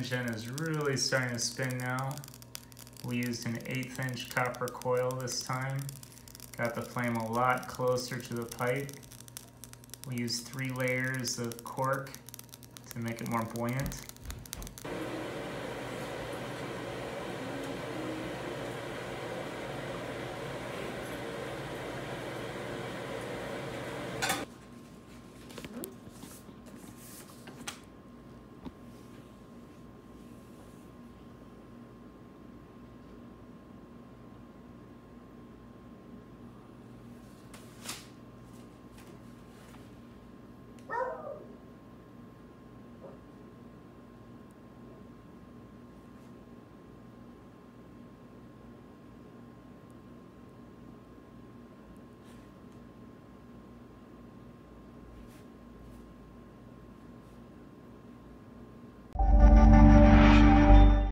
engine is really starting to spin now. We used an 1/8 inch copper coil this time. Got the flame a lot closer to the pipe. We used 3 layers of cork to make it more buoyant.